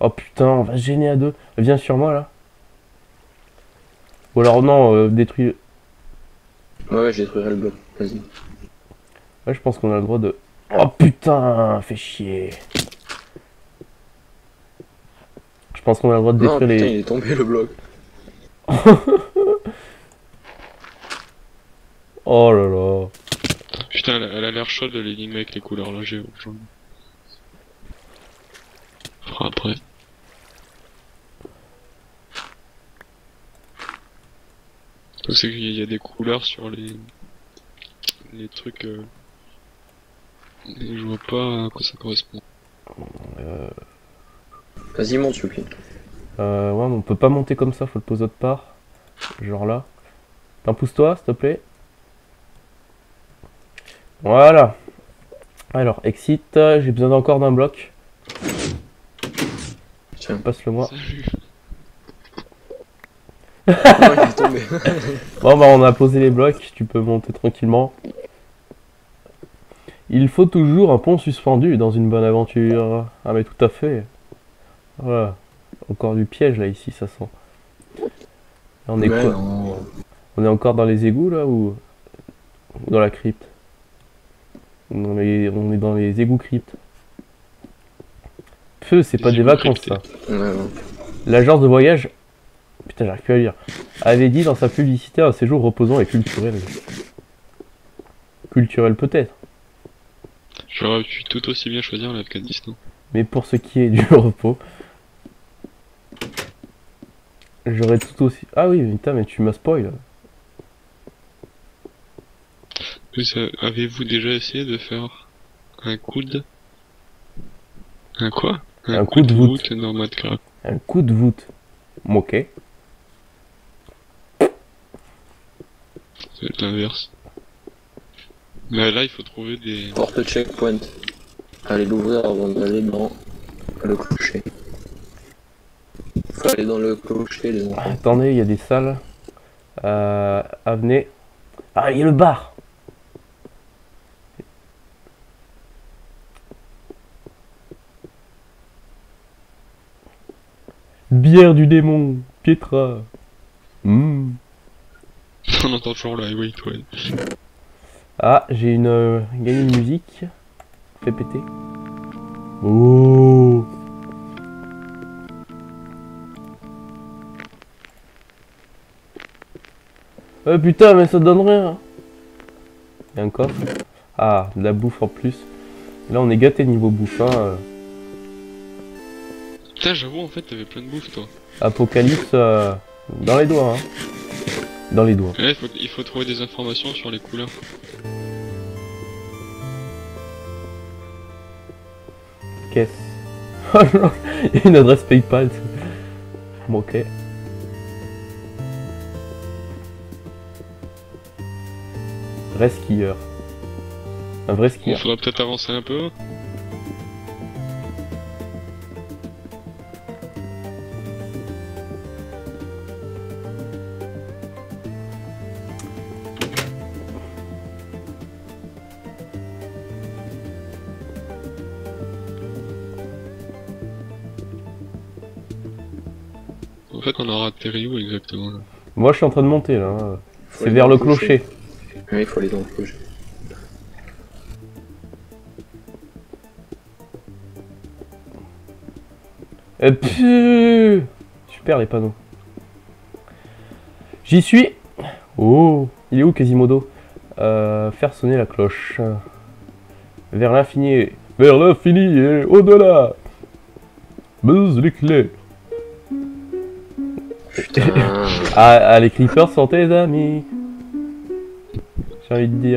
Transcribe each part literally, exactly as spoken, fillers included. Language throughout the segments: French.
Oh putain, on va se gêner à deux. Viens sur moi là. Ou alors non, euh, détruis. Ouais, ouais, je détruirai le bloc. Vas-y. Ouais, je pense qu'on a le droit de. Oh putain, fais chier. Je pense qu'on a le droit de Non, détruire putain, les. il est tombé le bloc. Oh là là. Putain, elle, elle a l'air chaude l'énigme avec les couleurs là, j'ai. j'en- Fera après. C'est qu'il y a des couleurs sur les. Les trucs. Euh... et je vois pas à quoi ça correspond. Euh, Vas-y, monte, Youpi. euh, ouais, mais on peut pas monter comme ça, faut le poser autre part. Genre là. T'en pousse-toi, s'il te plaît. Voilà. Alors, exit, euh, j'ai besoin encore d'un bloc. Tiens. Passe-le moi. Salut. Non, il est tombé. Bon bah on a posé les blocs, tu peux monter tranquillement. Il faut toujours un pont suspendu dans une bonne aventure. Ah mais tout à fait. Voilà. Encore du piège là ici, ça sent. Là, on est Mais quoi? non. On est encore dans les égouts là ou ou dans la crypte? Dans les... On est dans les égouts cryptes. Feu, c'est Les pas des égouts vacances cryptés. ça. Ouais, ouais. L'agence de voyage, putain j'arrive plus à lire, avait dit dans sa publicité un séjour reposant et culturel. Culturel peut-être. J'aurais pu tout aussi bien choisir l'Afghanistan. Mais pour ce qui est du repos, j'aurais tout aussi... Ah oui, putain, mais tu m'as spoil. Vous a- Avez-vous déjà essayé de faire un coude? Un quoi? Un coup de voûte. dans Minecraft. Un coup de voûte. Ok. C'est l'inverse. Mais là, il faut trouver des... Porte checkpoint. Allez l'ouvrir avant d'aller dans le clocher. Faut aller dans le clocher, les enfants. Attendez, il y a des salles. Euh, Avenue. Ah, il y a le bar. Bière du démon. Pietra. Hmm. On entend toujours la wait, ouais. Ah, j'ai une... Euh, gagné une musique. Fais péter. Oh. Oh putain, mais ça donne rien. Il y a un coffre. Ah, de la bouffe en plus. Là, on est gâté niveau bouffe. Hein. euh. Putain, j'avoue, en fait, t'avais plein de bouffe, toi. Apocalypse euh, dans les doigts. Hein. Dans les doigts. Et là, il faut, il faut trouver des informations sur les couleurs. Caisse. Oh non, il y a une adresse PayPal. Bon, ok. Vrai skieur. Un vrai Il skieur. faudra peut-être avancer un peu. En fait, on aura atterri où exactement là? Moi, je suis en train de monter là. hein. Faut C'est aller vers dans le clocher. Oui, il faut aller dans le clocher. Et puis... Super les panneaux. J'y suis. Oh, il est où Quasimodo? euh, Faire sonner la cloche. Vers l'infini. Vers l'infini et au-delà. Buzz l'éclair. Putain. Ah, ah, les creepers sont tes amis. J'ai envie de dire.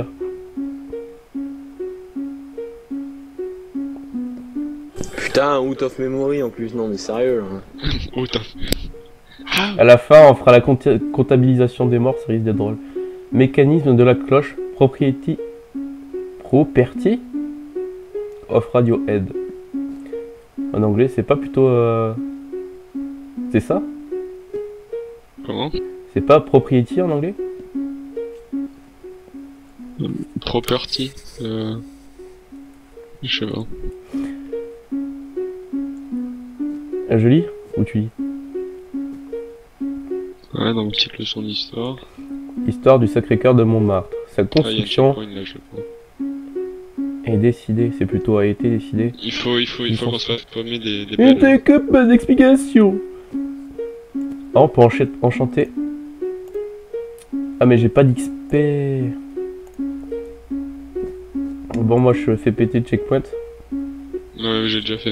Putain, out of memory en plus. Non, mais sérieux là. Oh, t'as fait... Ah, À la fin, on fera la compta- comptabilisation des morts, ça risque d'être drôle. Mécanisme de la cloche. Propriety. Property of Radiohead. En anglais, c'est pas plutôt... euh, C'est ça? comment? C'est pas propriety en anglais? Property. Euh... Je sais pas. Je lis ou tu lis? Ouais, donc petite leçon d'histoire. Histoire du Sacré-Cœur de Montmartre. Sa Ah, il y a un construction checkpoint là, je crois. est décidée, c'est plutôt a été décidé. Il faut, il faut, il faut qu'on se fasse pommer des, des Une belles. que d'explication. Ah, on peut encha- enchanter. Ah, mais j'ai pas d'X P. Bon, moi je fais péter le checkpoint. Ouais, j'ai déjà fait.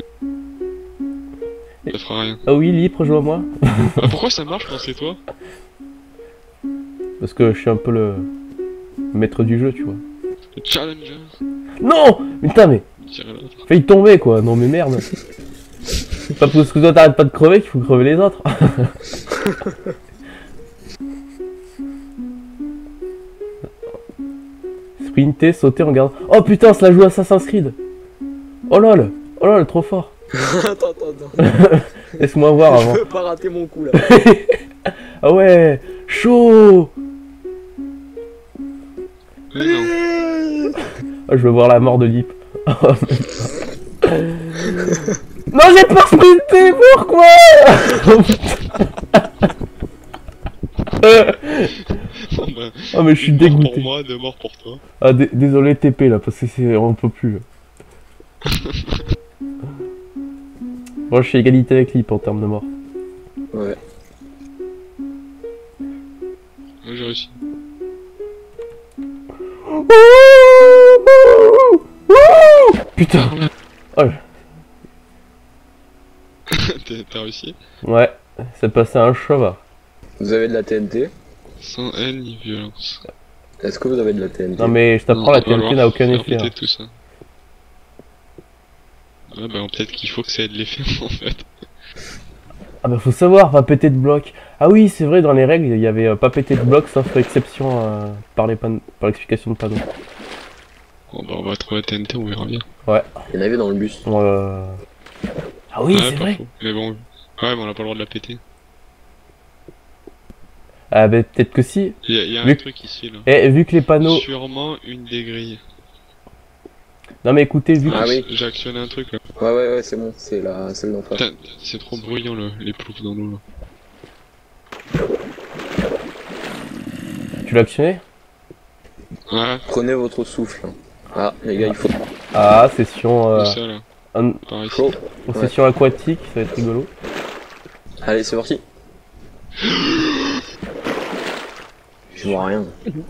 Ça fera rien. Ah oui, Lip, rejoins-moi. Ah, pourquoi ça marche quand c'est toi? Parce que je suis un peu le maître du jeu, tu vois. Le challenger. Non! Putain, mais Tirer l'autre. failli tomber quoi. Non, mais merde. C'est pas parce que toi t'arrêtes pas de crever qu'il faut crever les autres. Sprinter, sauter en gardant. Oh putain, cela joue Assassin's Creed. Oh lol. Oh lol, trop fort. Attends, attends, attends. Laisse-moi voir avant. Je veux pas rater mon coup là. Ah ouais, chaud. Mais non. Ah, je veux voir la mort de Lip. Non, j'ai pas sprinté, pourquoi? Bon, bah, Oh mais je suis une mort dégoûté. pour moi, deux morts pour toi. Ah d- désolé T P là parce que c'est on peut plus. Moi je suis égalité avec Lip en termes de mort. Ouais. Ouais, j'ai réussi. Putain. Oh. T'as t'as réussi? Ouais, c'est passé à un cheval. Vous avez de la T N T? Sans haine ni violence. Est-ce que vous avez de la T N T? Non mais je t'apprends, la On va T N T voir n'a aucun faire effet. péter Hein. tout ça. Ah bah peut-être qu'il faut que ça ait de l'effet en fait. Ah bah faut savoir, pas péter de bloc. Ah oui c'est vrai, dans les règles il y avait euh, pas péter de bloc sauf exception euh, par les pan- par l'explication de panneau. Bon bah on va trouver la T N T, on verra bien. Ouais. Il y en avait dans le bus. Euh... Ah oui ouais, c'est pas vrai. faux. Mais bon, ouais mais on a pas le droit de la péter. Ah bah peut-être que si. Il y a, il y a un Vu- truc ici là. Et vu que les panneaux... Sûrement une des grilles. Non mais écoutez, vu que... Ah oui. J'ai actionné un truc là. Ouais, ouais, ouais, c'est bon, c'est la celle d'en face. Putain, c'est trop bruyant le, les ploufs dans l'eau là. Tu l'as actionné? Ouais, Prenez votre souffle. Ah, les gars, il faut. Ah, session... Euh... où ça là? un- Par ici. Chaud. une Ouais. session aquatique, ça va être rigolo. Allez, c'est parti. Je vois rien.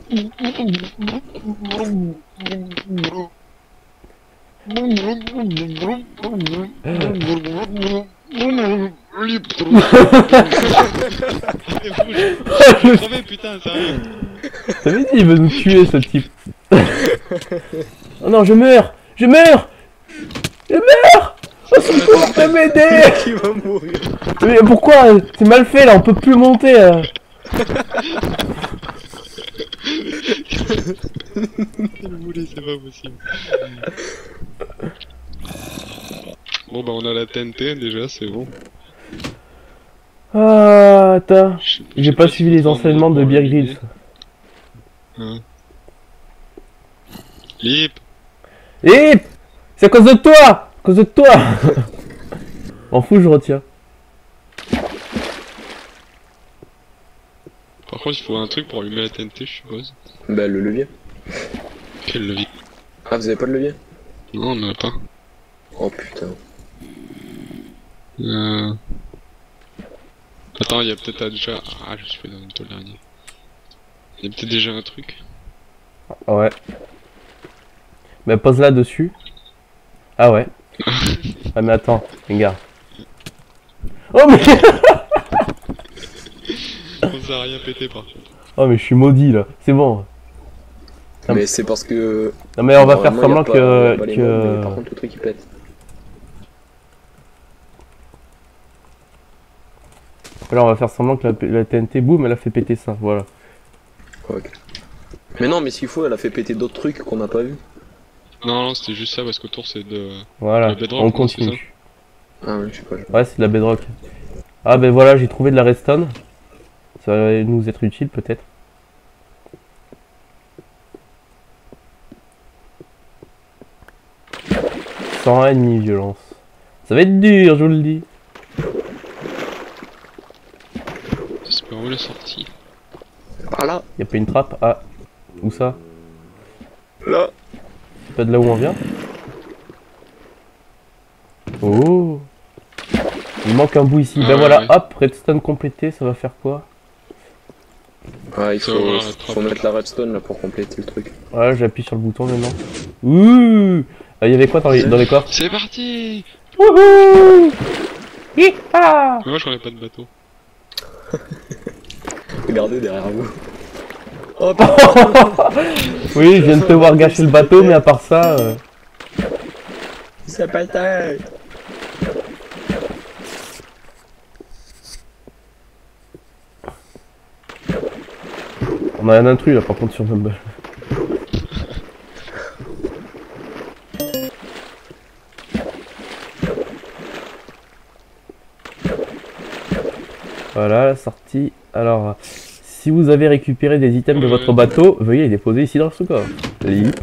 Crevé putain, sérieux. T'avais dit, il veut nous tuer ce type. Oh non, je meurs! Je meurs! Je meurs! Oh, secours, fais m'aider! Qui va mourir? Mais pourquoi? C'est mal fait là, on peut plus monter. euh. Il voulait, c'est pas possible. Bon bah on a la T N T déjà, c'est bon. Ah, attends. Je- je J'ai sais pas si suivi faut les prendre enseignements de pour Bear l'idée. Grylls. Hein. Lip. Eh! C'est à cause de toi! À cause de toi! M'en fous, je retiens. Par contre il faut un truc pour allumer la T N T je suppose. Bah, le levier. Quel levier? Ah, vous avez pas de levier? Non on en a pas. Oh putain. Euh... Attends, il y a peut-être déjà... Ah, je suis fait dans le dernier. Il y a peut-être déjà un truc. Ouais. Mais pose là dessus. Ah ouais. Ah mais attends, regarde. Oh mais... Ça a rien pété par contre. Oh mais je suis maudit là. C'est bon. Ah, Mais c'est parce que. Non mais on va faire normalement, semblant y a pas- y a que... pas les modes, mais par que... contre, le truc il pète. Là on va faire semblant que la, la T N T, boum, elle a fait péter ça. Voilà. Ok. Mais non, mais s'il faut, elle a fait péter d'autres trucs qu'on n'a pas vu. Non, non, c'était juste ça parce qu'autour c'est de... Voilà. Le bedrock, On non, continue. Ah ouais, je sais pas. je- Ouais, c'est de la bedrock. Ah ben voilà, j'ai trouvé de la redstone. Ça va nous être utile peut-être. Sans haine ni violence. Ça va être dur, je vous le dis. où est la sortie? Ah là, Y a pas une trappe? Ah, où ça? là. C'est pas de là où on vient? Oh! Il manque un bout ici. Ah Ben ouais, voilà, ouais. hop, redstone complété, ça va faire quoi? Ouais, il Ça faut, va, la faut trappe. mettre la redstone là pour compléter le truc. Voilà, j'appuie sur le bouton maintenant. Ouh! Il y avait quoi dans les, dans les coffres? C'est parti! Wouhou! Hi-ha! Moi je connais pas de bateau. Regardez derrière vous. Oui, je viens de te voir gâcher le bateau, mais à part ça... euh, C'est pas tard. On a un intrus là par contre sur Mumble. Voilà la sortie. Alors, si vous avez récupéré des items de votre bateau, veuillez les déposer ici dans le sous-coffre. Lip.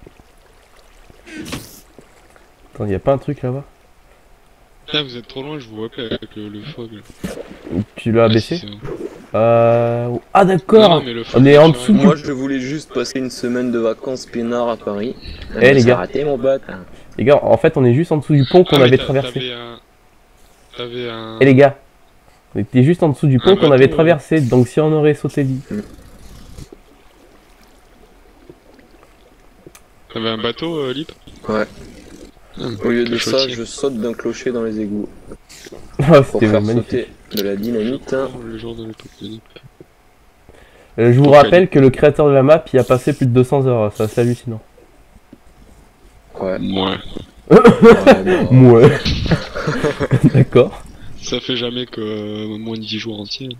Attends, y a pas un truc là-bas? Là vous êtes trop loin, je vous vois pas avec le, le fog. Là. Tu l'as Ah, abaissé? si, c'est- euh... Ah Non, d'accord. non, mais le fog, On est en tu vois, dessous du... Moi je voulais juste passer une semaine de vacances peinard à Paris. Eh, Mais les ça gars. a raté mon pote. Les gars, en fait on est juste en dessous du pont qu'on Ah, mais avait t'a- traversé. T'avais un... T'avais un... Et les gars, on était juste en dessous du pont Un qu'on avait bateau, traversé, donc si on aurait sauté vite. T'avais un bateau, euh, Lip? Ouais. Ah, Au lieu de cloche ça, aussi. je saute d'un clocher dans les égouts. Ah, Pour c'était faire magnifique. sauter de la dynamite. hein. Oh, le jour de l'apocalypse. Euh, je vous Ok. rappelle que le créateur de la map y a passé plus de deux cents heures, c'est assez hallucinant. Ouais. Ouais. Ouais, bon. Ouais. D'accord. Ça fait jamais que euh, moins de dix jours entiers.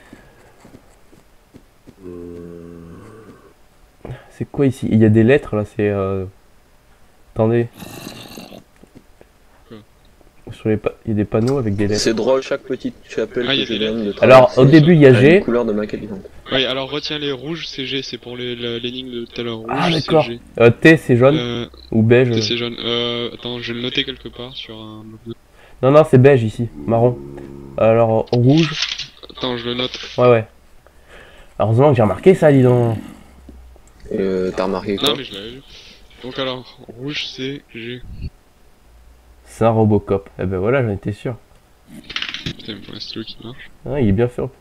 C'est quoi ici? Il y a des lettres là, c'est... Euh... Attendez. Quoi? Sur les pa- il y a des panneaux avec des lettres. C'est drôle, chaque petite chapelle Ah, y que a je des viens de lettres. Alors, traverser au début, il y a a G. une couleur de ma qualité. Ouais, alors retiens les rouges, c'est G, c'est pour les- la- l'énigme de tout à l'heure. Rouge, Ah, c'est d'accord. G. Euh, T c'est jaune Euh, ou beige? T, c'est jaune. Euh, attends, je vais le noter quelque part sur un bloc de... Non, non, c'est beige ici, marron. Alors, rouge. Attends, je le note. Ouais, ouais. Heureusement que j'ai remarqué ça, dis donc. Et euh, t'as remarqué quoi? Non, mais je l'avais vu. Donc alors, rouge, c'est G. C'est un Robocop. Eh ben voilà, j'en étais sûr. Putain, il me faut un stylo qui marche. Ah, il est bien fait.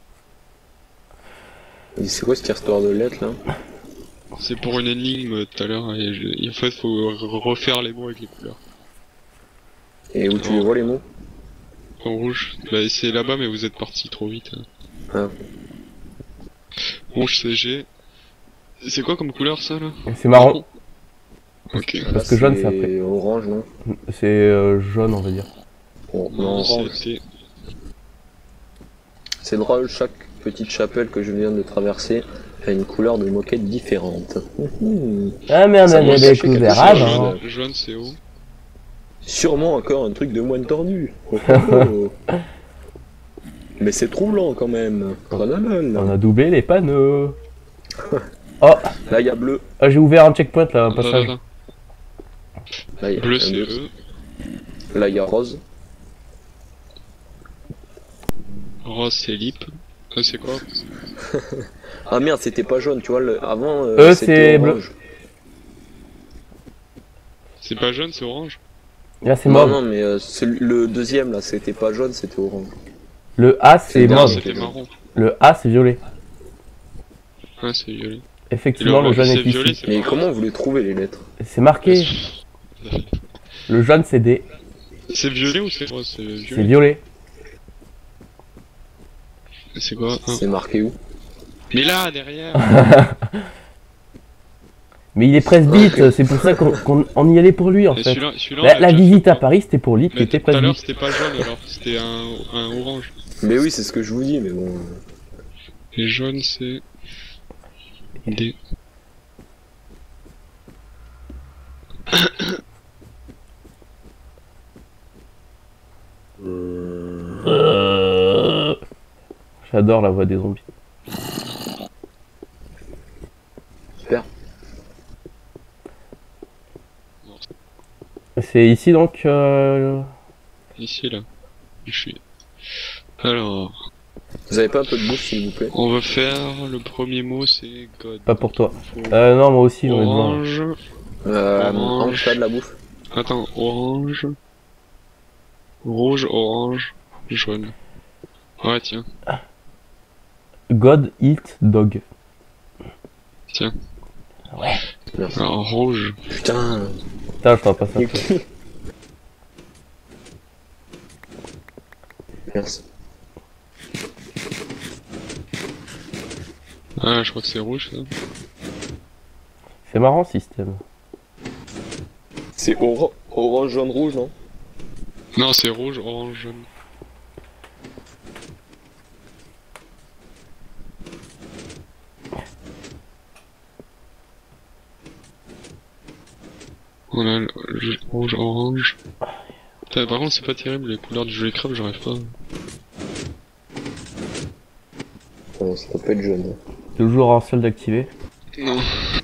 Et c'est quoi cette histoire de lettres là? C'est pour une énigme tout à l'heure, et je- en fait, il faut re- refaire les mots avec les couleurs. Et où tu les vois les mots? En rouge, bah c'est là-bas, mais vous êtes parti trop vite. hein. Ah. Rouge, c'est G. C'est quoi comme couleur ça là? C'est marron. Ok. Parce que jaune, c'est après. orange, non? C'est euh, jaune, on va dire. Bon, non, Non, orange. c'est C'est drôle, chaque petite chapelle que je viens de traverser a une couleur de moquette différente. Mmh. Ah, mais on Ça avait doit cacher quelque découvert chose, avant. hein. jaune, jaune c'est haut. Sûrement encore un truc de moine tordu. Oh, oh, oh. Mais c'est troublant quand même. Grenadone. On a doublé les panneaux. Oh, Là, il y a bleu. ah, j'ai ouvert un checkpoint là, un Attends, passage. attends, Là, il y a Bleu, un c'est bleu. E. Là, il y a rose. Rose, c'est Lip. Ça, c'est quoi? Ah merde, c'était pas jaune, tu vois. Le... Avant, euh, Euh, c'était c'est bleu. orange. C'est pas jaune, c'est orange. Là, c'est Non, mauve. non, mais euh, celui- le deuxième là, c'était pas jaune, c'était orange. Le A, c'est C'est Non, mauve. c'était marron. Le A, c'est violet. Ouais, c'est violet. Et Effectivement, le jaune c'est est violet, ici. c'est Mais marron. comment vous les trouvez les lettres? C'est marqué. Le jaune, c'est D. C'est violet ou c'est rose? C'est C'est violet. violet. C'est quoi? Ah. C'est marqué où? Mais là, derrière. Mais il est presbyte, c'est pour ça qu'on qu'on- on y allait pour lui en Et fait. celui-là, celui-là, on La, l'a la déjà visite fait. à Paris, c'était pour Lip qui Mais était tout à l'heure, presbyte. c'était pas jaune alors, c'était un, un orange. Mais oui, c'est ce que je vous dis, mais bon. Et jaune, c'est D. Euh, J'adore la voix des zombies. Super. C'est ici donc. Euh... Ici, là. Je suis. Alors. Vous avez pas un peu de bouffe s'il vous plaît? On va faire le premier mot, c'est God. Pas pour toi. Faut Euh, non, moi aussi, j'en ai besoin. orange. Euh, Orange. Ange, t'as de la bouffe? Attends, orange. Rouge, orange, jaune. Ouais, tiens, God eat dog. tiens. Ouais. Merci. Alors, rouge. Putain. Putain, je t'en passe un peu. Merci. Ah, je crois que c'est rouge, ça. C'est marrant, ce système. C'est ora- orange, jaune, rouge, non? Non, c'est rouge, orange, jaune. On a le le rouge, orange. Putain, par contre, c'est pas terrible, les couleurs du joli crabe, j'arrive pas. Euh, ça peut pas être jaune. Toujours en solde activé. Non.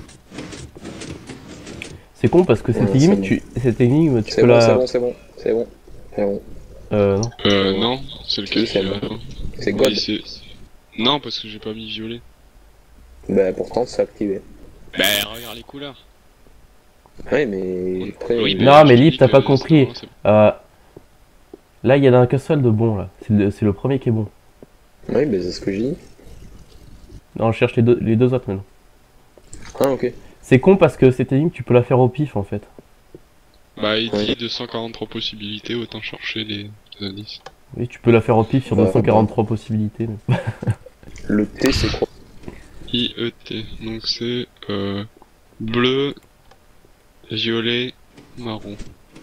C'est con parce que cette Ouais, énigme, c'est tu, cette énigme, tu C'est peux bon, la. c'est bon, c'est bon, c'est bon. C'est bon. Euh, non. Euh, non, c'est lequel Oui, c'est celui-là, bon. non. C'est God. Oui, c'est- Non, parce que j'ai pas mis violet. Bah pourtant c'est activé. Bah, regarde les couleurs. Ouais mais après... Oui, euh, Non, je mais te Lip, dis t'as que pas c'est compris. vraiment- c'est- Euh, là, il y en a qu'un seul de bon, là. C'est le, c'est le premier qui est bon. Oui bah c'est ce que j'ai dit. Non, on cherche les deux, les deux autres maintenant. Ah ok. C'est con parce que cette énigme, tu peux la faire au pif en fait. Bah, il Ouais. dit deux cent quarante-trois possibilités, autant chercher les, les indices. Oui, tu peux la faire au pif sur Bah, deux cent quarante-trois possibilités. mais- Le T c'est quoi? I E T, donc c'est euh, bleu, violet, marron.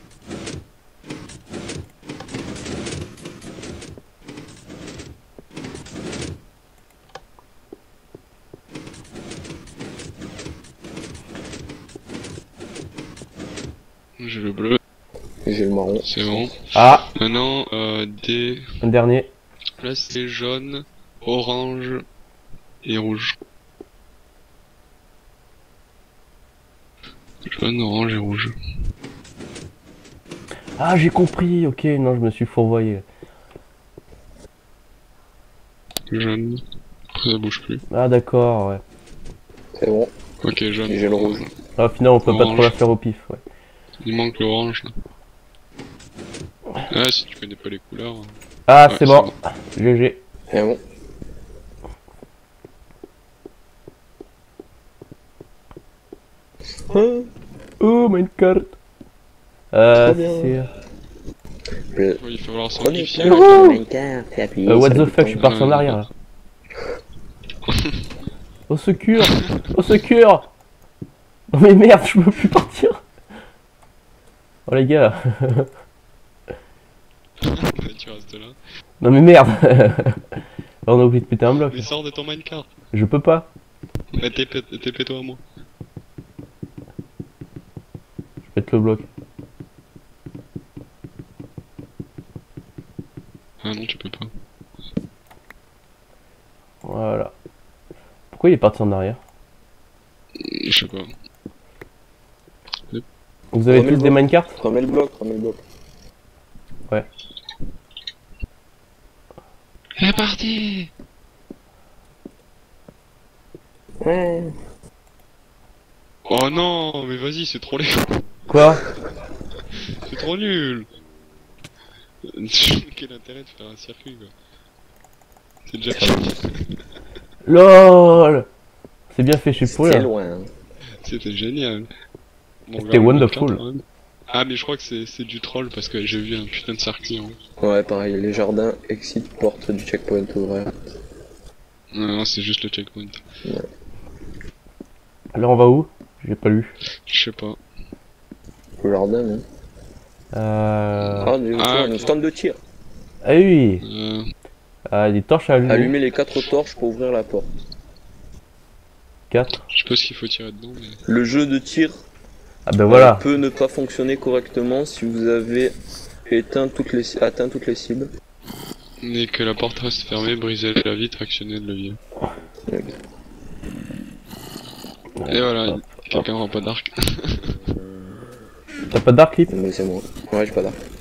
J'ai le bleu, J'ai le marron. c'est bon. Ah, Maintenant, euh, des... un dernier. Là, c'est jaune, orange et rouge. Jaune, orange et rouge. Ah, j'ai compris. Ok, non, je me suis fourvoyé. Jaune. Après, ça bouge plus. Ah, d'accord, ouais. C'est bon. Ok, jaune. J'ai le rouge. Ah, au final, on peut pas Orange. trop la faire au pif, ouais. Il manque l'orange. là. Ah, si tu connais pas les couleurs. Ah, Ouais, c'est c'est bon. G G. C'est bon. Hein? Oh, Minecart. Euh, Trop bien. c'est... Le Ouais, il va falloir premier simplifier. point Wouhou. de Minecraft, c'est appuyé Euh, what sur le the fuck, je suis bouton. parti en arrière, là. Au secours. Au secours. Non mais merde, je peux plus partir. Oh les gars. Tu restes là. Non mais merde. On a oublié de péter un bloc. Mais sors de ton minecart. Je peux pas. Bah, T P toi à moi. Je pète le bloc. Ah non, tu peux pas. Voilà. Pourquoi il est parti en arrière? Je sais pas. Vous avez Remets tous le des bloc. minecarts? Remets le bloc, remets le bloc. C'est parti. Ouais. Oh non, mais vas-y, c'est trop laid. Quoi? C'est trop nul. Quel intérêt de faire un circuit quoi. C'est déjà fini. LOL. C'est bien fait, je suis pour C'était là. loin. C'était génial. Bon, C'était vers le wonderful. vingt-quatre, quand même. Ah mais je crois que c'est c'est du troll parce que j'ai vu un putain de circuit en haut. Ouais, pareil, les jardins, exit, porte du checkpoint ouvert. Non, non c'est juste le checkpoint. Alors on va où? J'ai pas lu. Je sais pas. Le jardin, hein. Euh... Ah, du Ah, un ok. stand de tir. Ah oui. Euh... Ah, des torches à allumer. Allumer les quatre torches pour ouvrir la porte. quatre. Je sais pas ce qu'il faut tirer dedans mais... Le jeu de tir Ah ben euh, voilà. peut ne pas fonctionner correctement si vous avez éteint toutes les, atteint toutes les cibles. Et que la porte reste fermée, briser la vitre, actionner le levier. Et voilà, quelqu'un rend pas d'arc. T'as pas d'arc, Lip? Mais c'est moi. Ouais, j'ai pas d'arc.